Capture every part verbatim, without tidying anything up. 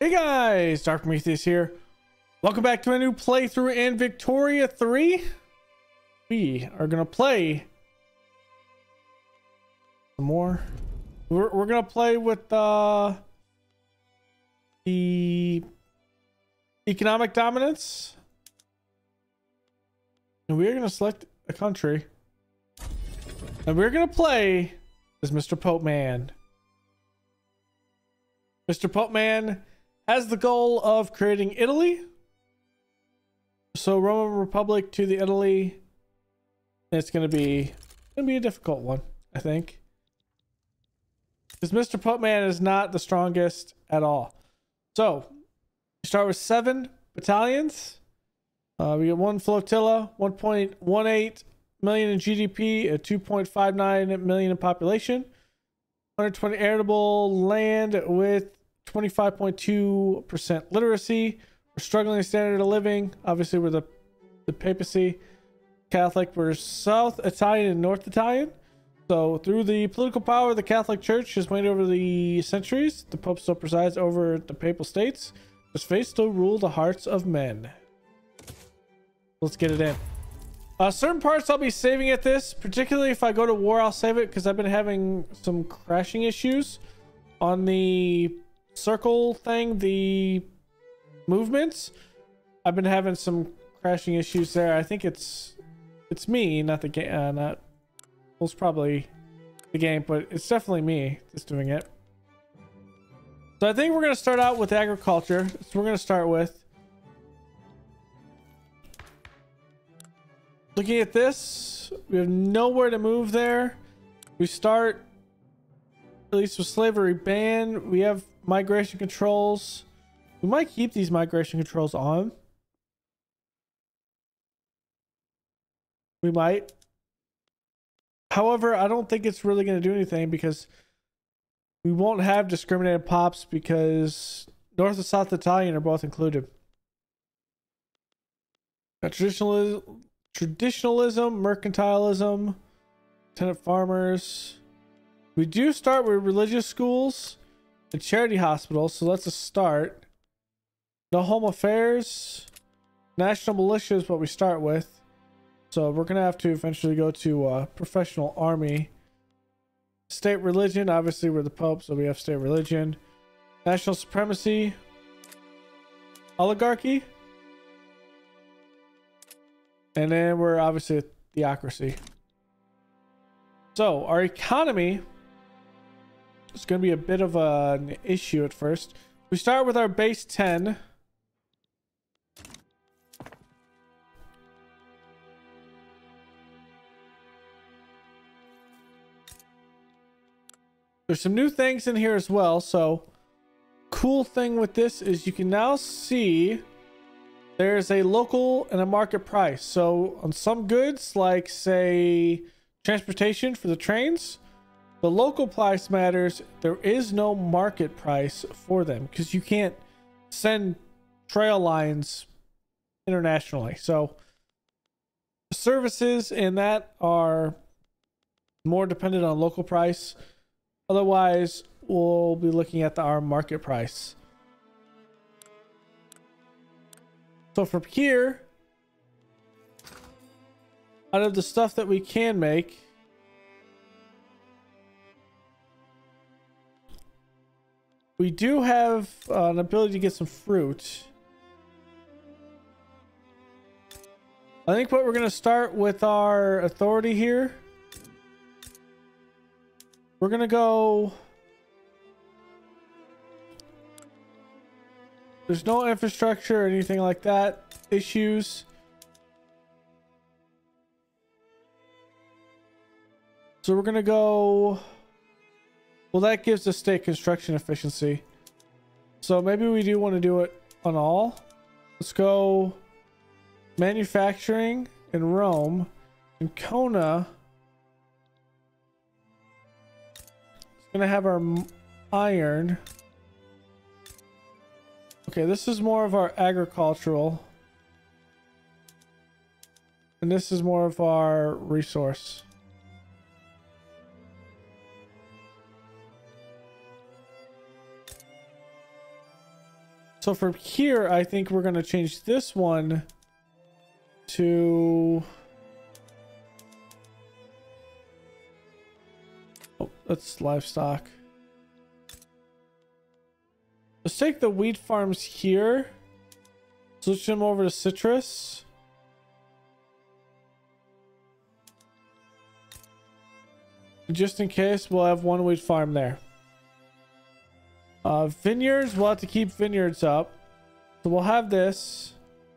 Hey guys, Dark Prometheus here. Welcome back to a new playthrough in Victoria three. We are gonna play some more. We're, we're gonna play with uh, the economic dominance. And we're gonna select a country. And we're gonna play as Mister Pope Man. Mister Pope Man has the goal of creating Italy. So Roman Republic to the Italy. It's gonna be gonna be a difficult one, I think. Because Mister Pope Man is not the strongest at all. So we start with seven battalions. Uh, we get one flotilla, one point one eight million in G D P, at two point five nine million in population, one hundred twenty arable land with twenty-five point two percent literacy. We're struggling in standard of living. Obviously, we're the, the papacy. Catholic, we're South Italian and North Italian. So, through the political power, the Catholic Church has waned over the centuries. The Pope still presides over the Papal States. His faith still rule the hearts of men. Let's get it in. Uh, certain parts I'll be saving at this, particularly if I go to war, I'll save it because I've been having some crashing issues on the circle thing, the movements. I've been having some crashing issues there. I think it's it's me, not the game. Uh, not well, it's probably the game, but it's definitely me that's doing it. So I think we're gonna start out with agriculture. So we're gonna start with looking at this. We have nowhere to move there. We start at least with slavery ban. We have migration controls. We might keep these migration controls on. We might. However, I don't think it's really going to do anything because we won't have discriminated pops because North and South Italian are both included. Got traditionalism, traditionalism, mercantilism, tenant farmers. We do start with religious schools and charity hospitals, so that's a start. No home affairs. National militia is what we start with. So we're gonna have to eventually go to uh, professional army. State religion, obviously we're the Pope, so we have state religion. National supremacy. Oligarchy. And then we're obviously a theocracy. So our economy is going to be a bit of a, an issue at first. We start with our base ten. There's some new things in here as well. So cool thing with this is you can now see there's a local and a market price. So on some goods, like say transportation for the trains, the local price matters. There is no market price for them because you can't send trail lines internationally. So services in that are more dependent on local price. Otherwise, we'll be looking at the, our market price. So from here, out of the stuff that we can make, we do have uh, an ability to get some fruit. I think what we're going to start with our authority here. We're going to go... There's no infrastructure or anything like that. Issues. So we're going to go... Well, that gives us state construction efficiency. So maybe we do want to do it on all. Let's go manufacturing in Rome. And Kona is going to have our iron. Okay, this is more of our agricultural. And this is more of our resource. So from here, I think we're going to change this one to... Oh, that's livestock. Let's take the wheat farms here. Switch them over to citrus. Just in case, we'll have one wheat farm there. Uh, vineyards, we'll have to keep vineyards up. So we'll have this.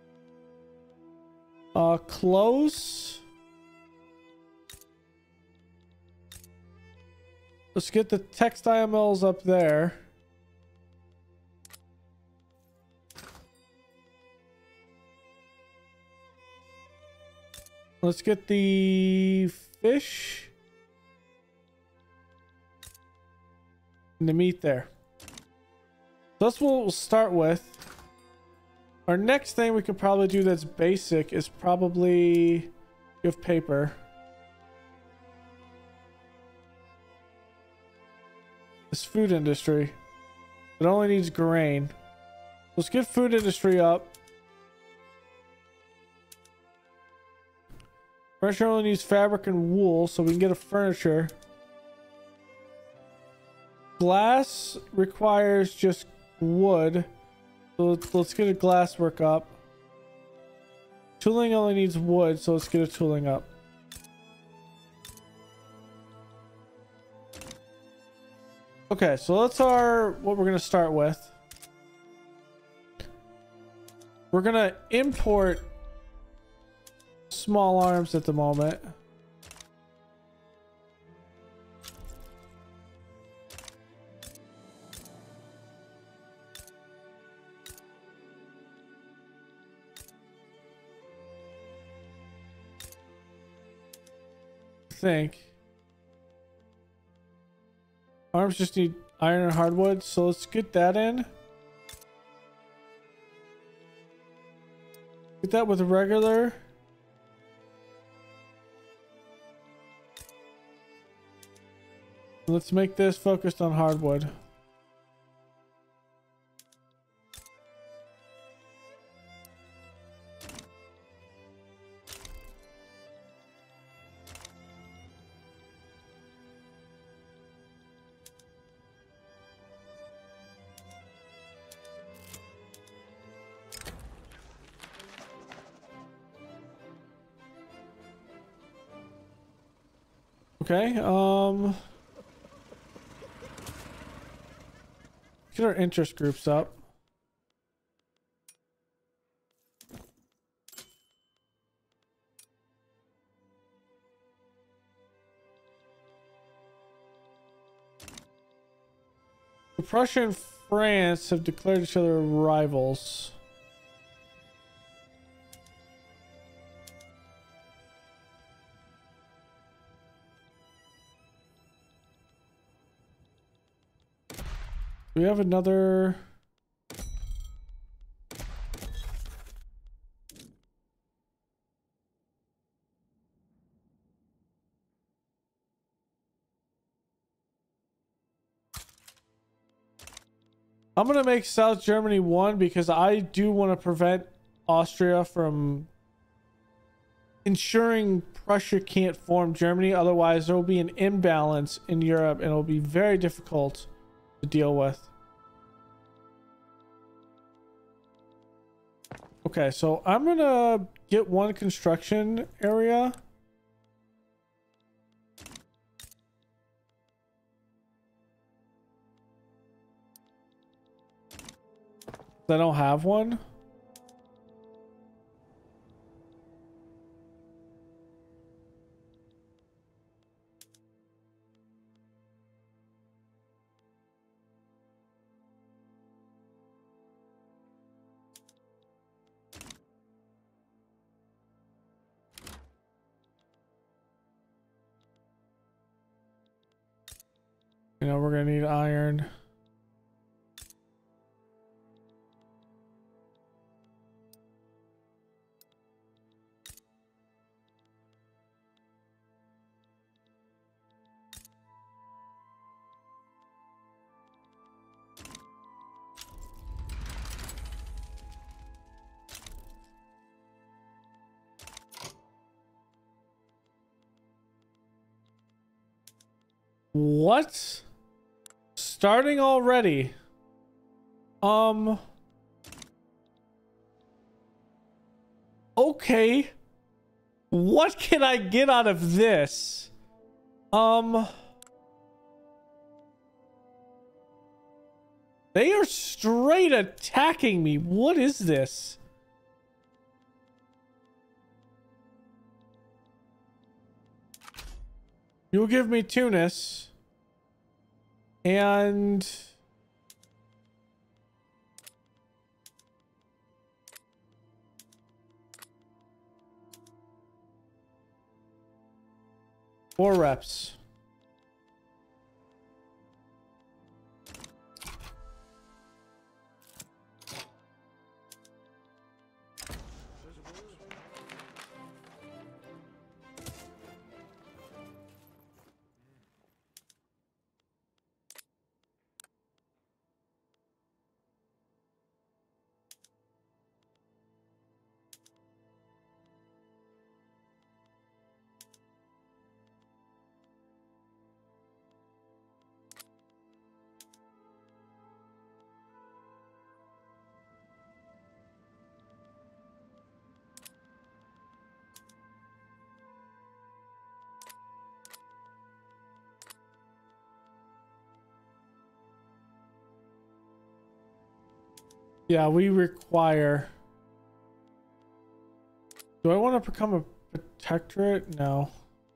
Uh, close. Let's get the textile mills up there. Let's get the fish and the meat there. So that's what we'll start with. Our next thing we could probably do that's basic is probably give paper. This food industry. It only needs grain. Let's get food industry up. Furniture only needs fabric and wool, so we can get a furniture. Glass requires just wood. So let's, let's get a glass work up. Tooling only needs wood, so let's get a tooling up. Okay, so that's our what we're gonna start with. We're gonna import small arms at the moment. I think arms just need iron and hardwood, so let's get that in. Get that with a regular. Let's make this focused on hardwood. Okay, um... get our interest groups up. Prussia and France have declared each other rivals. Do we have another? I'm going to make South Germany one because I do want to prevent Austria from ensuring Prussia can't form Germany. Otherwise, there will be an imbalance in Europe and it will be very difficult to deal with. Okay, so I'm going to get one construction area. I don't have one. You know, we're gonna need iron. What? Starting already? Um. Okay. What can I get out of this? Um. They are straight attacking me. What is this? You'll give me Tunis. And... four reps. Yeah, we require... Do I want to become a protectorate? No.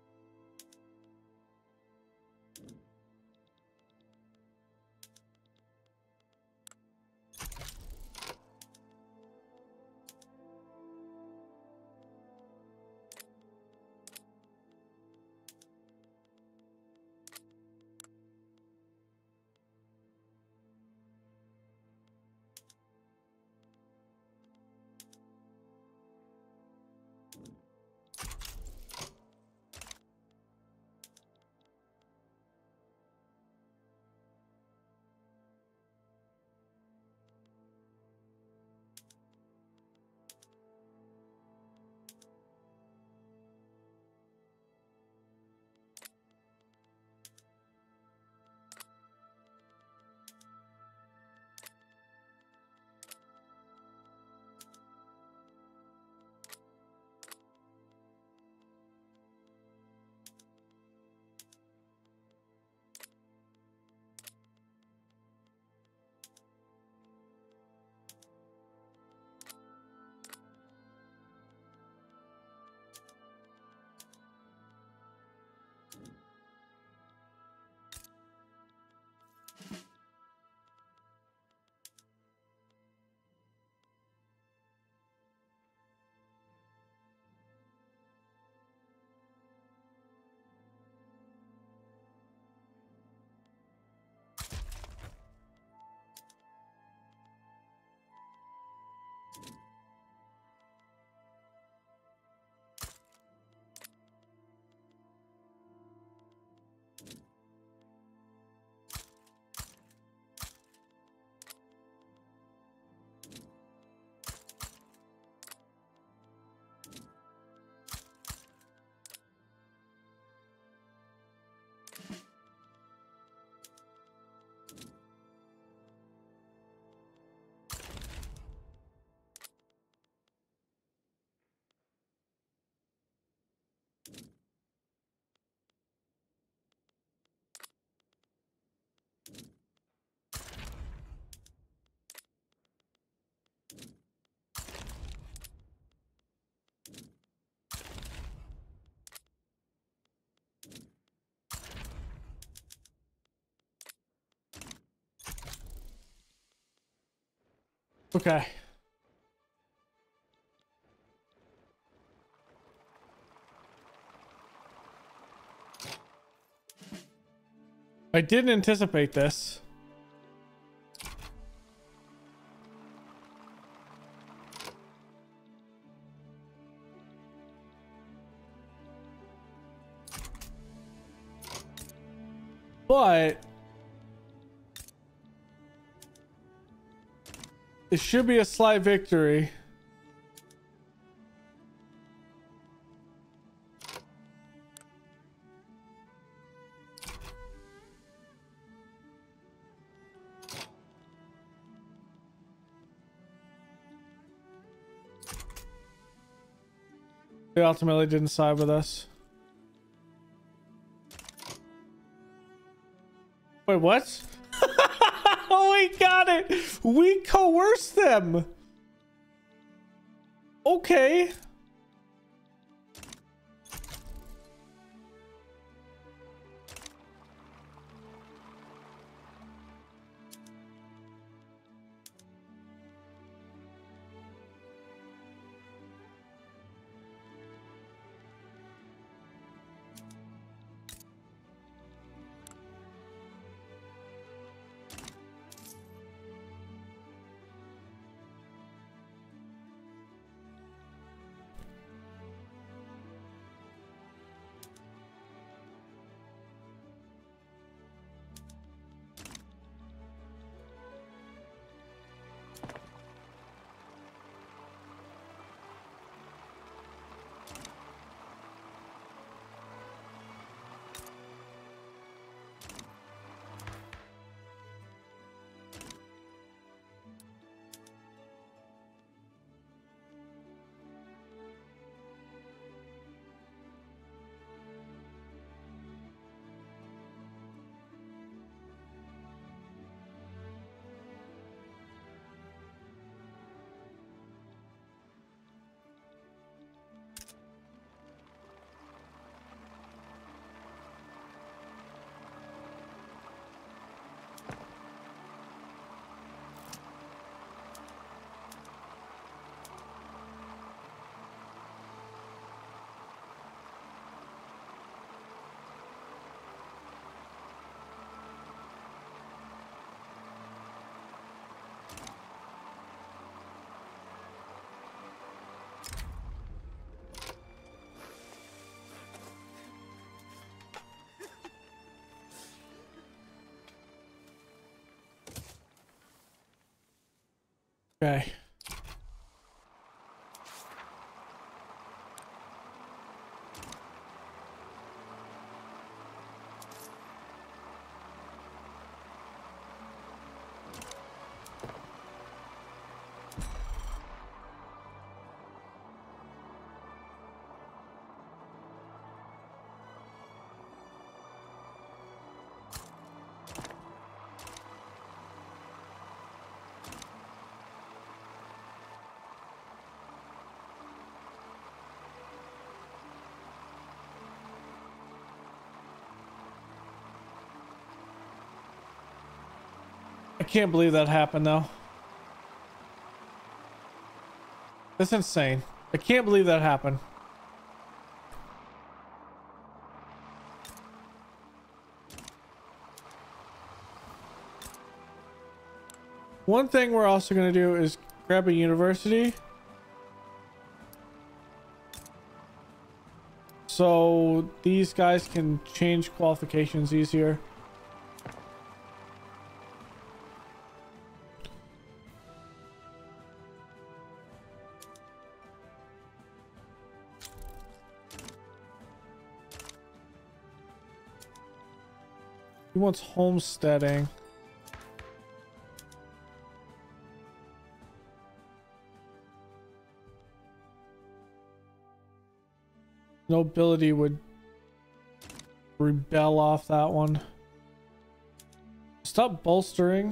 Okay. I didn't anticipate this. But it should be a slight victory. They ultimately didn't side with us. Wait, what? Oh, we got it. We coerced them. Okay. Okay. I can't believe that happened though. That's insane. I can't believe that happened. One thing we're also going to do is grab a university. So these guys can change qualifications easier. He wants homesteading. Nobility would rebel off that one. Stop bolstering.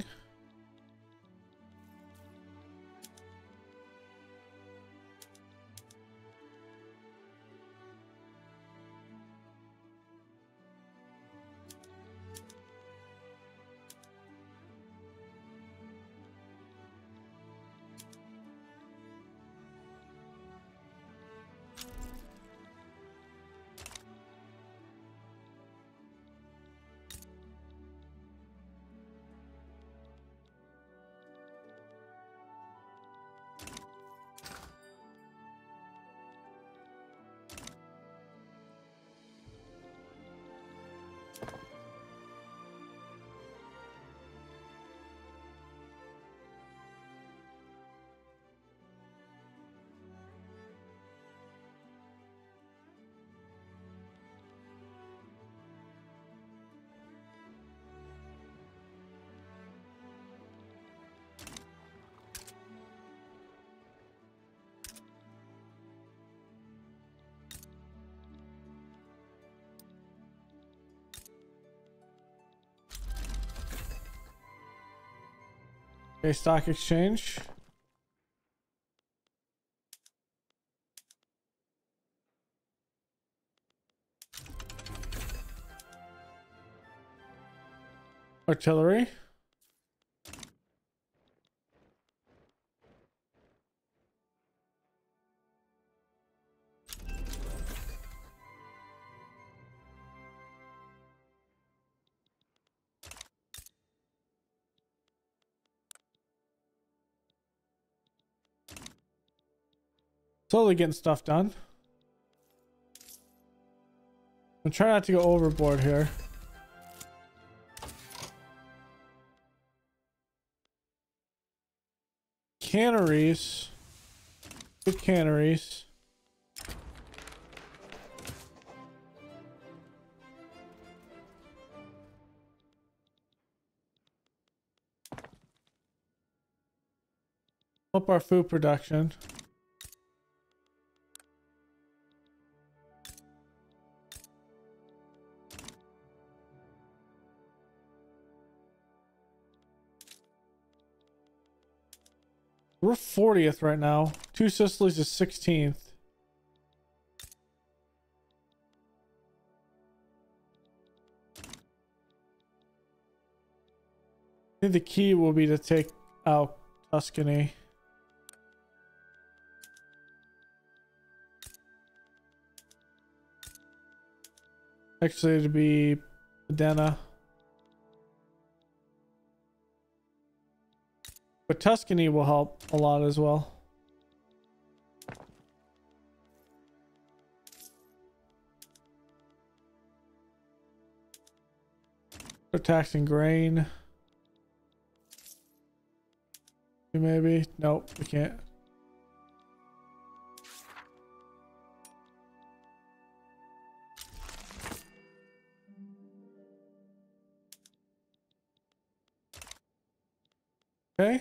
Okay, stock exchange. Artillery. Slowly getting stuff done. I'm trying not to go overboard here. Canneries. Good canneries. Up our food production. We're fortieth right now. Two Sicilies is sixteenth. I think the key will be to take out Tuscany. Actually, to be Modena. But Tuscany will help a lot as well. They're taxing grain. Maybe. Nope, we can't. Okay.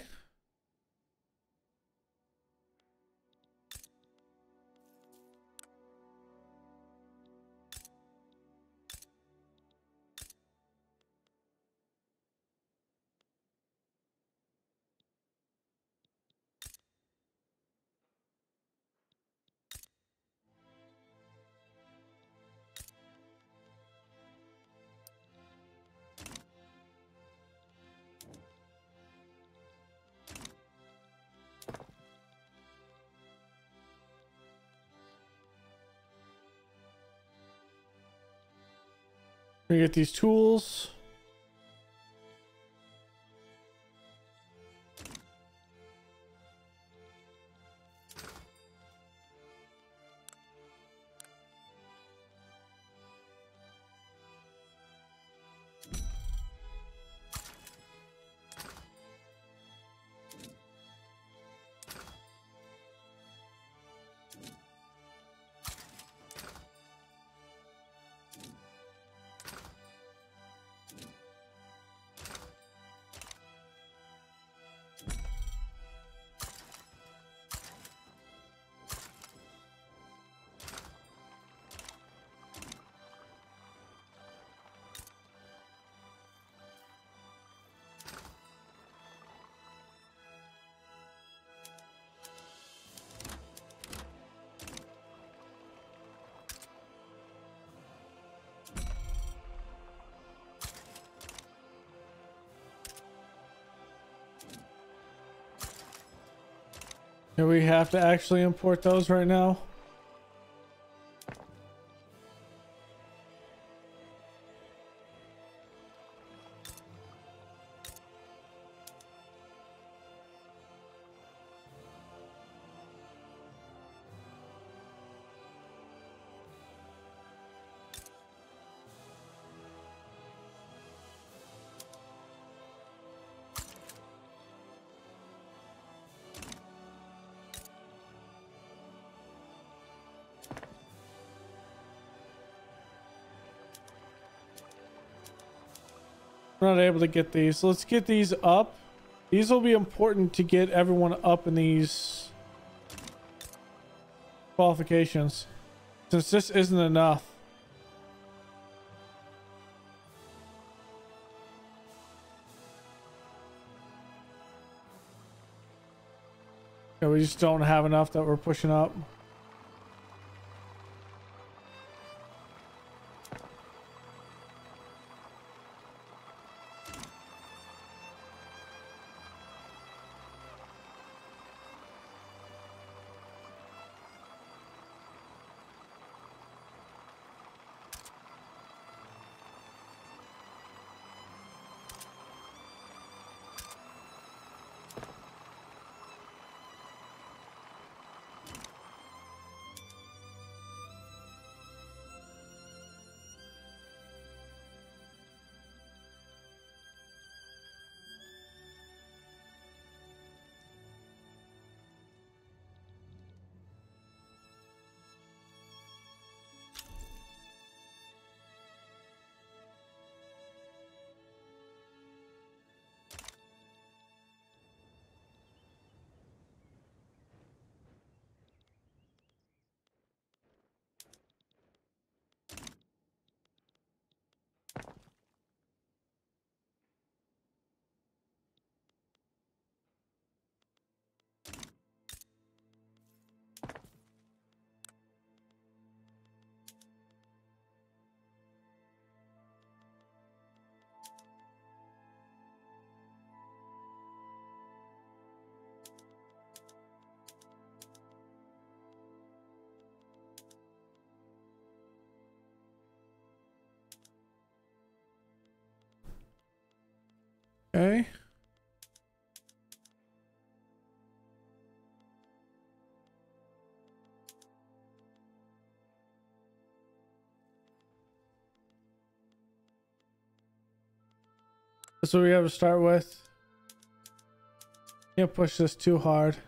We get these tools. Do we have to actually import those right now? We're not able to get these. Let's get these up. These will be important to get everyone up in these qualifications, since this isn't enough. Yeah, we just don't have enough that we're pushing up. Okay. That's what we have to start with. Can't push this too hard.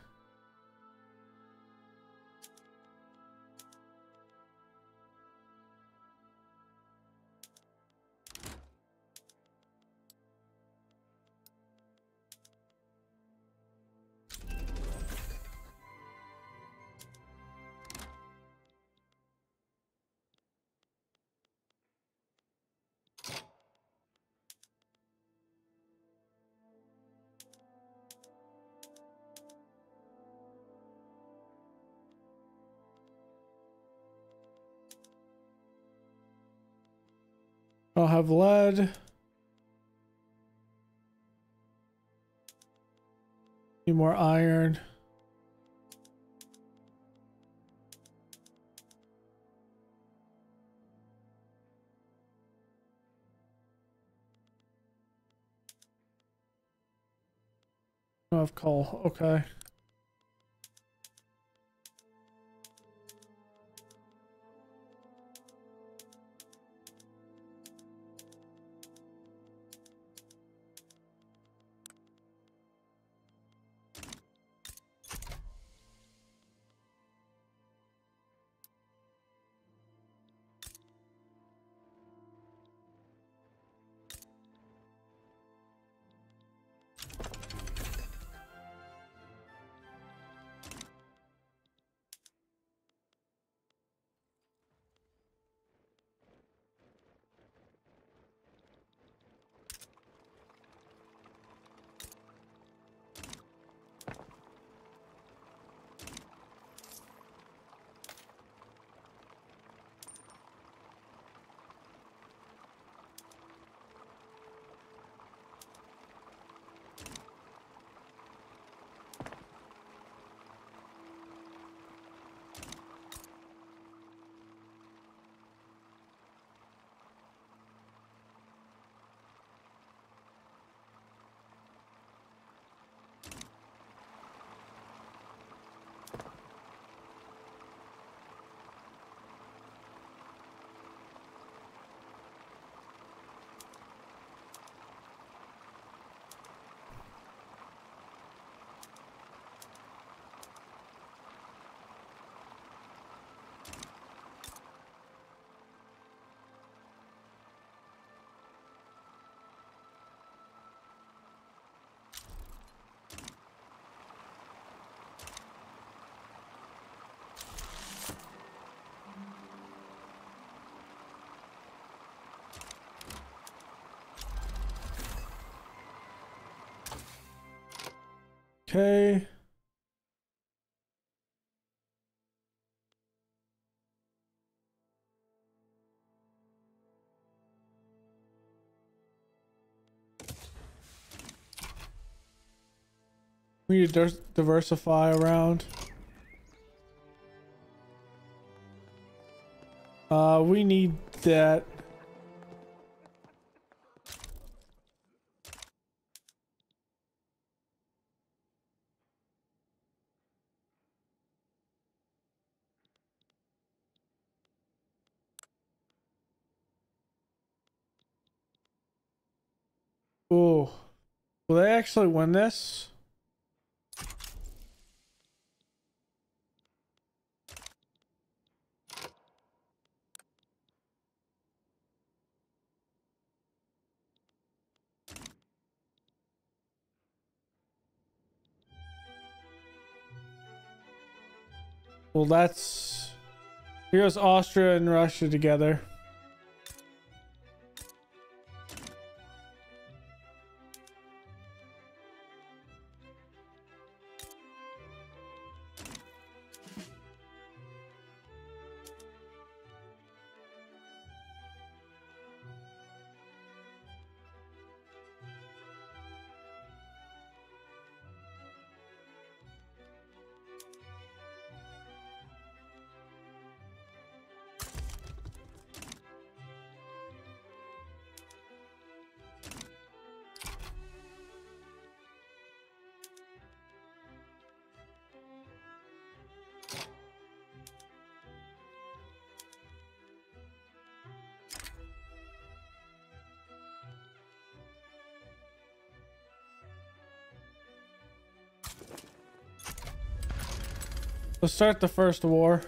I'll have lead. Need more iron. I have coal. Okay. Okay. We need to diversify around. Uh, we need that. Oh, will they actually win this? Well, that's... Here's Austria and Russia together. Let's start the first war.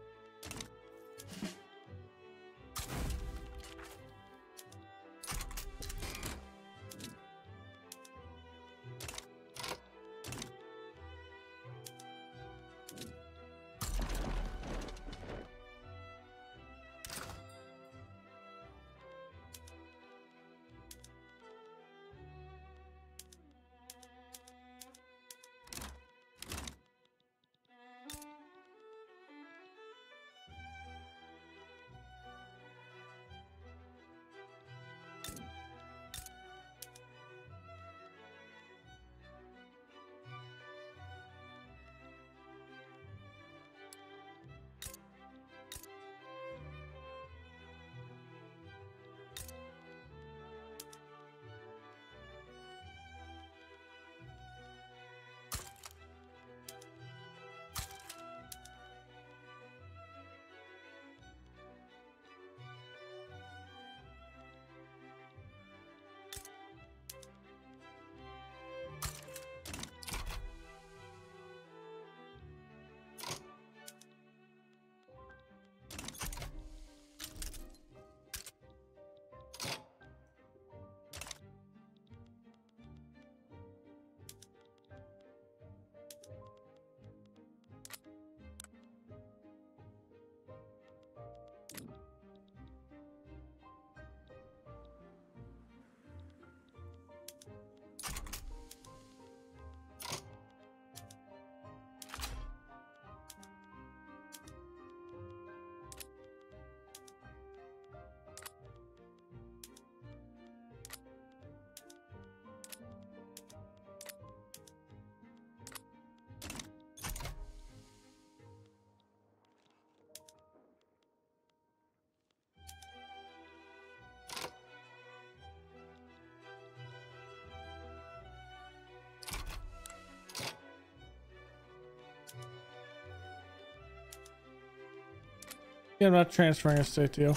Yeah, I'm not transferring a state to you.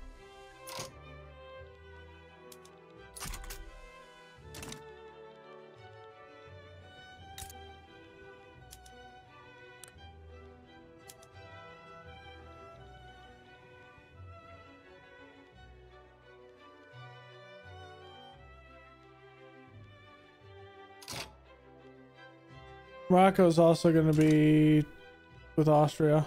Morocco is also going to be with Austria.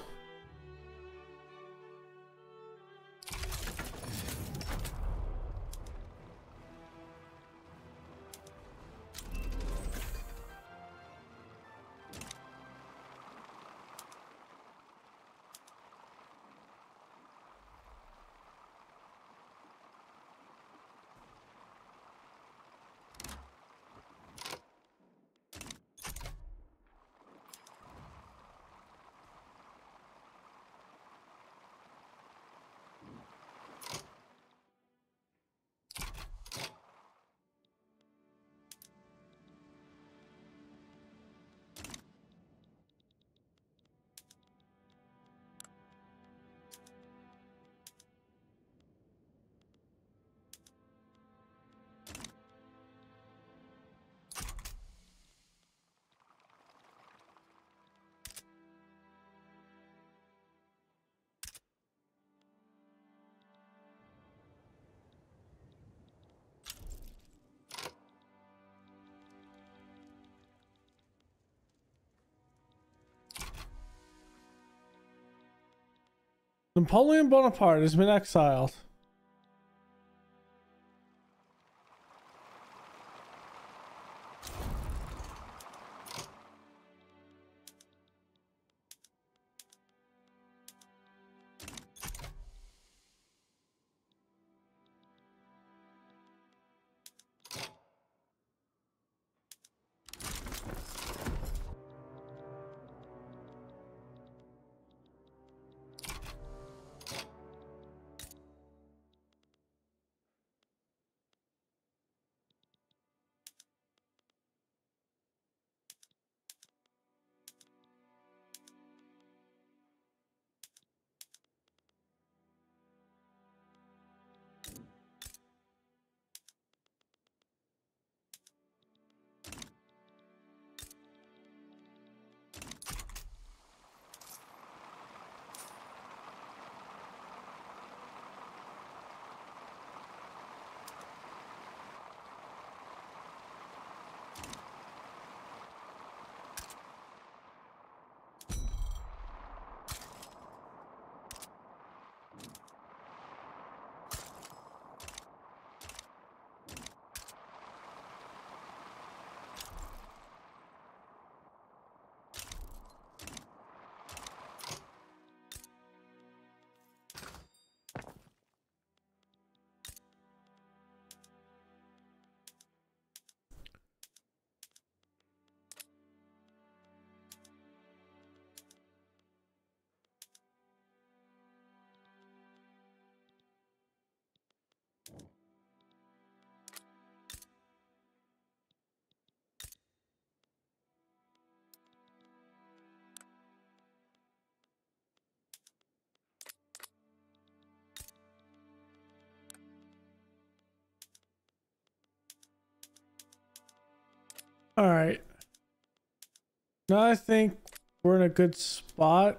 Napoleon Bonaparte has been exiled. All right. Now I think we're in a good spot.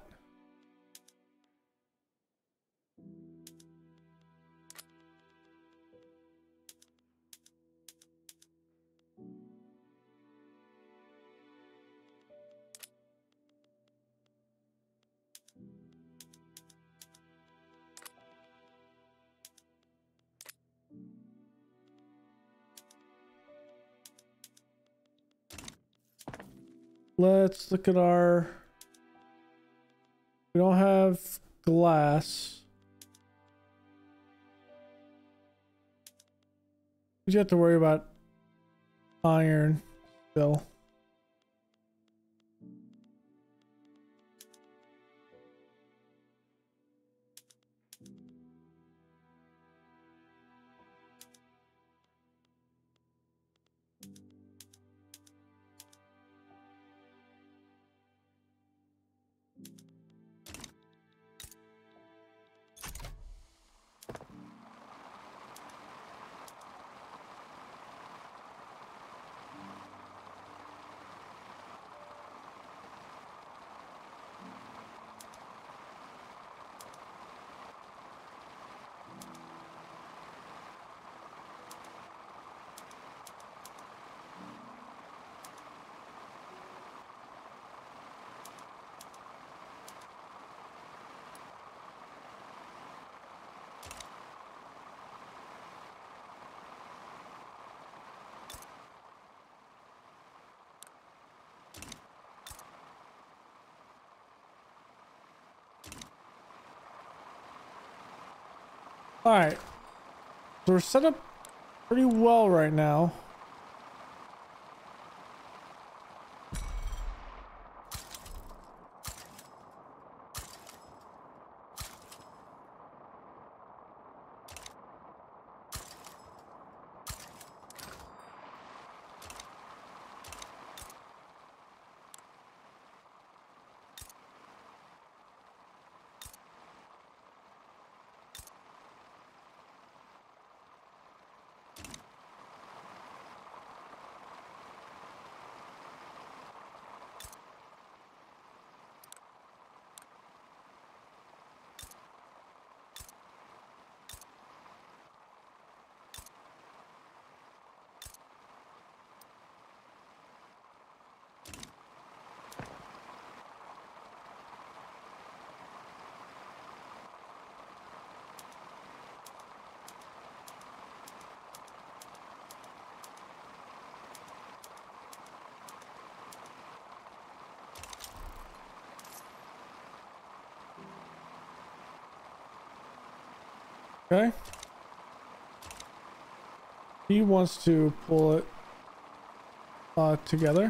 Let's look at our... We don't have glass. You have to worry about iron still. All right, so we're set up pretty well right now. Okay. He wants to pull it uh, together.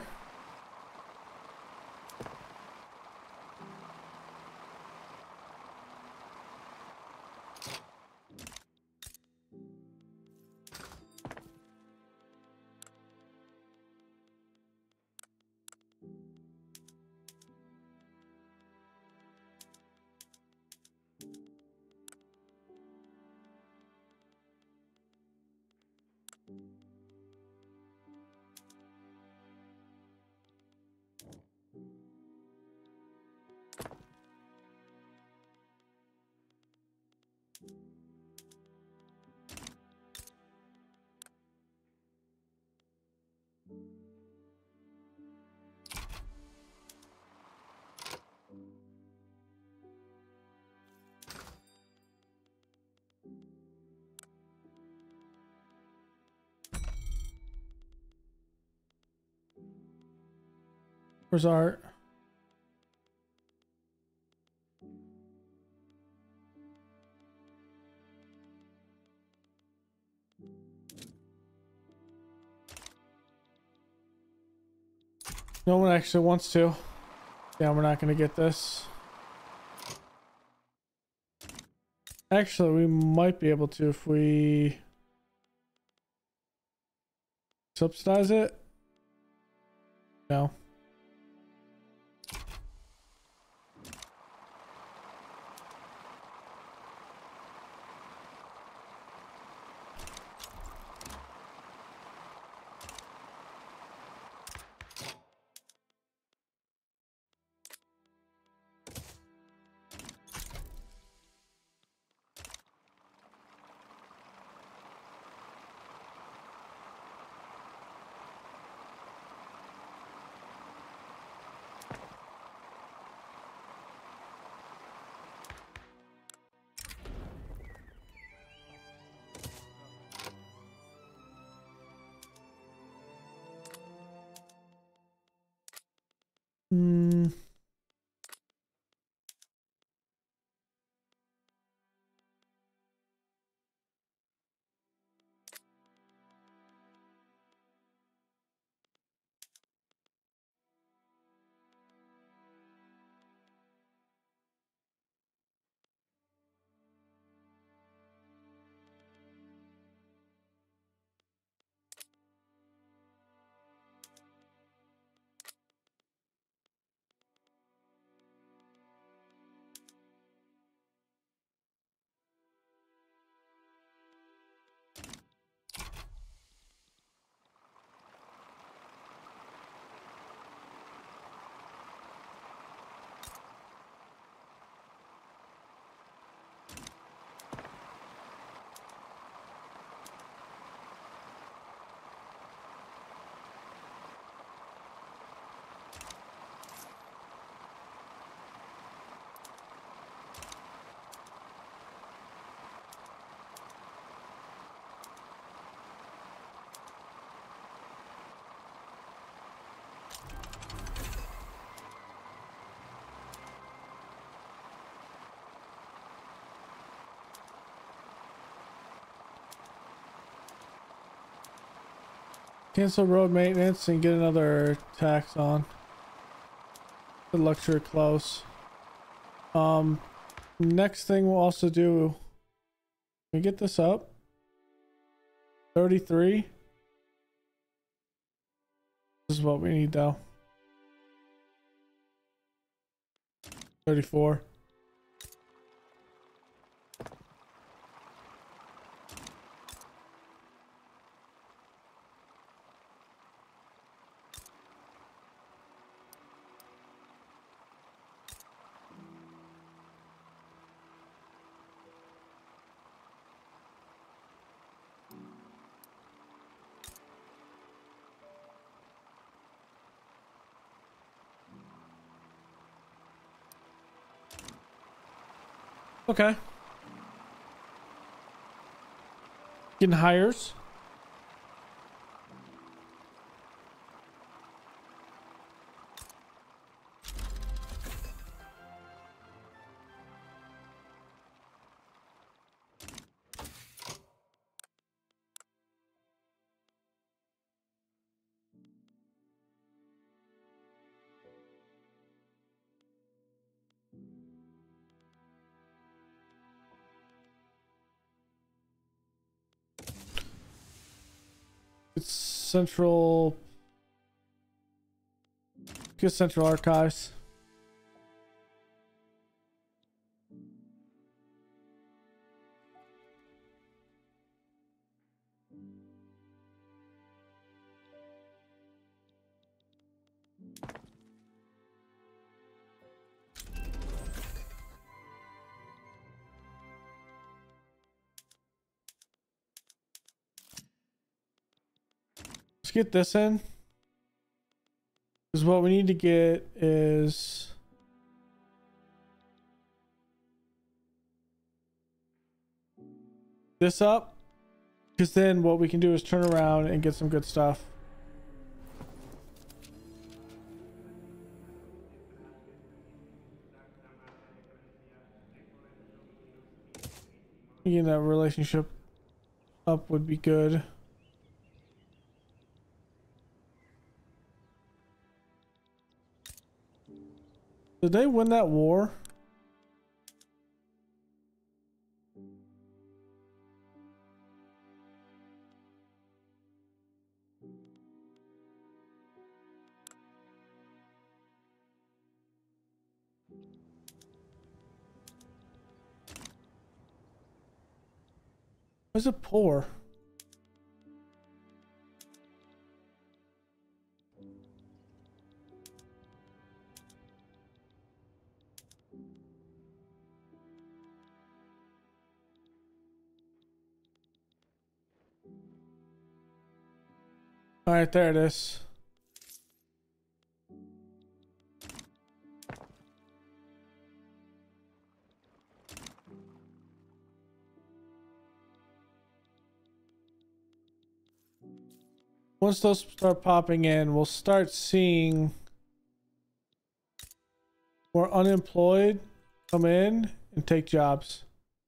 Where's Art? No one actually wants to. Yeah, we're not going to get this. Actually, we might be able to if we subsidize it. No. Hmm. Cancel road maintenance and get another tax on. Good luxury close. Um, next thing we'll also do. Can we get this up? thirty-three. This is what we need though. thirty-four. Okay. Getting hires. central, get central archives. Let's get this in. Because what we need to get is this up. Because then what we can do is turn around and get some good stuff. Getting that relationship up would be good. Did they win that war? Why is it poor? All right, there it is. Once those start popping in, we'll start seeing more unemployed come in and take jobs.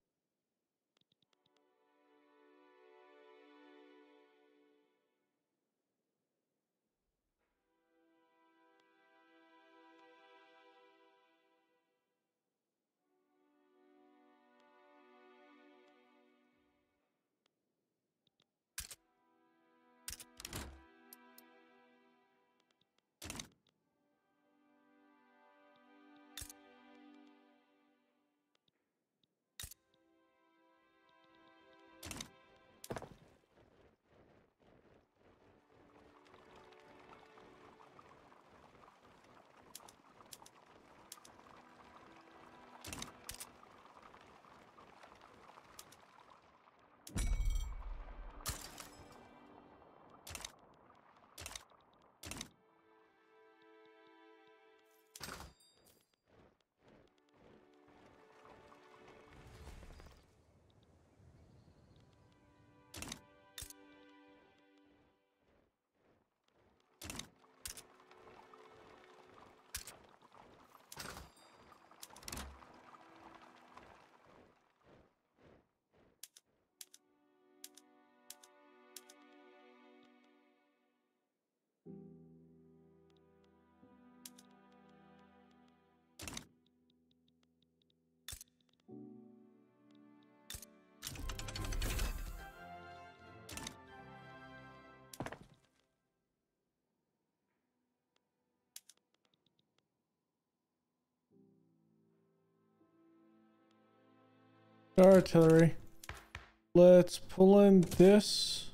Artillery. Let's pull in this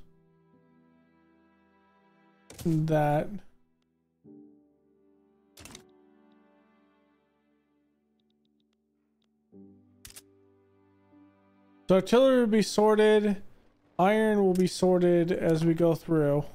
and that. So artillery will be sorted. Iron will be sorted as we go through.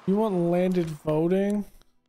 You want landed voting?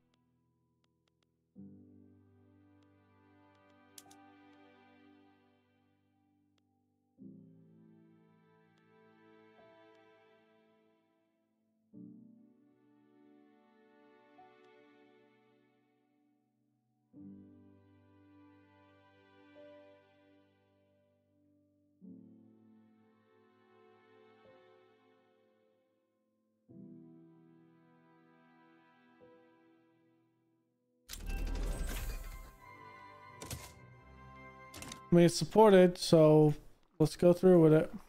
I mean, it's supported, so let's go through with it.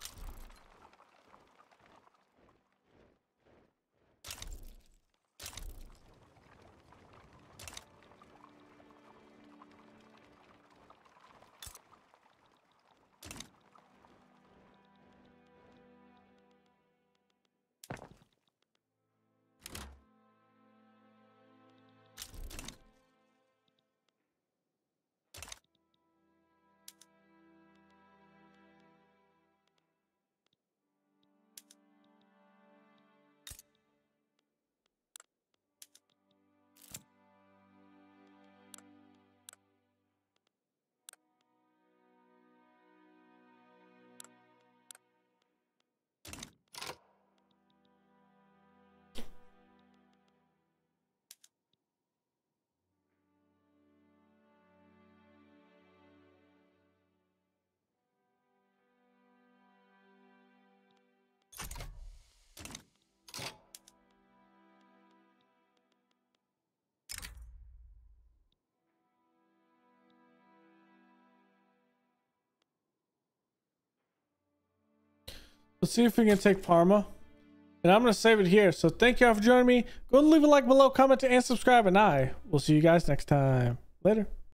Let's see if we can take Parma. And I'm going to save it here. So thank y'all for joining me. Go and leave a like below, comment, and subscribe. And I will see you guys next time. Later.